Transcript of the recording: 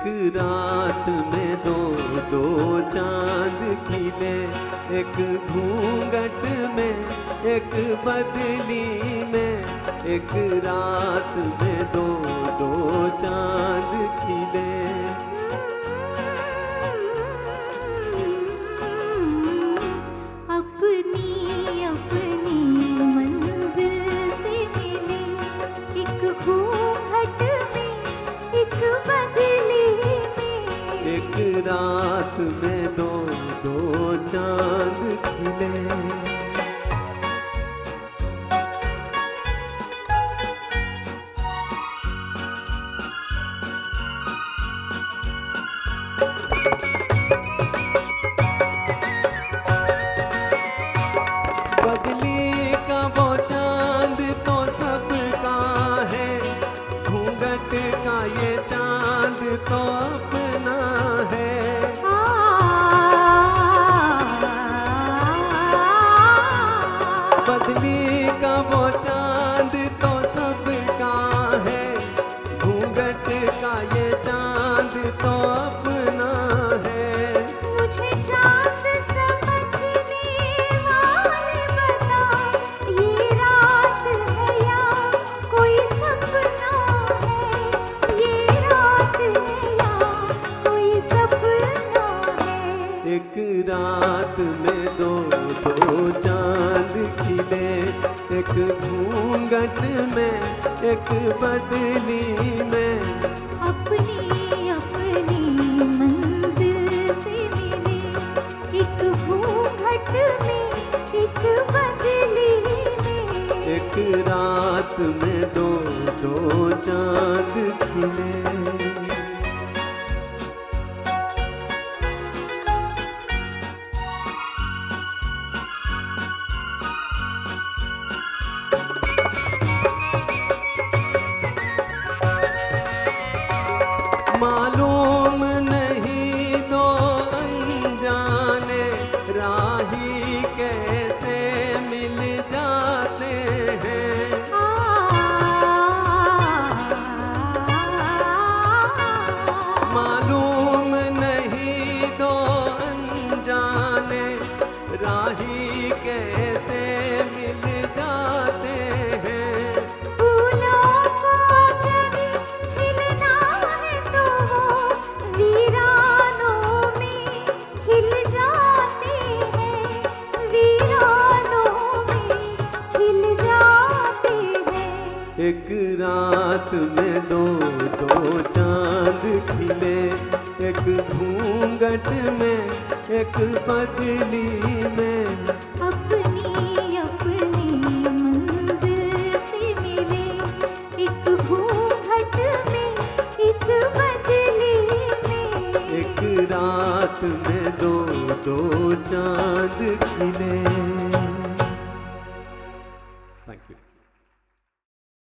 एक रात में दो दो चांद खिले, एक घूंघट में एक बदली में। एक रात में दो दो चांद खिले। अपनी अपनी मंजिल से मिले, एक घूंघट में एक बदली में। एक रात में दो दो चांद खिले। बदली का वो चांद तो सबका है, घूंघट का ये चांद तो अपना है। बदली का वो चांद तो सबका है, घूंघट का ये चांद तो अपना है। मुझे चांद समझने वाले बता, ये रात है या कोई सपना है। ये रात है या कोई सपना है। एक रात में दो दो चांद खिले, एक घूंघट में एक बदली में। अपनी अपनी मंजिल से मिले, एक घूंघट में एक बदली में। एक रात में दो दो चांद खिले। मालूम नहीं दो अनजाने राही कैसे मिल जाते हैं। मालूम नहीं दो अनजाने राही कैसे मिल जाते हैं। फूलों को अगर खिलना है तो वो वीरानों में खिल जाते हैं। वीरानों में खिल जाते हैं। एक रात में दो दो चांद खिले, एक घूंघट में एक बदली में। अपनी अपनी मंजिल से मिले, एक घूंघट में एक बदली में। एक रात में दो दो चांद खिले।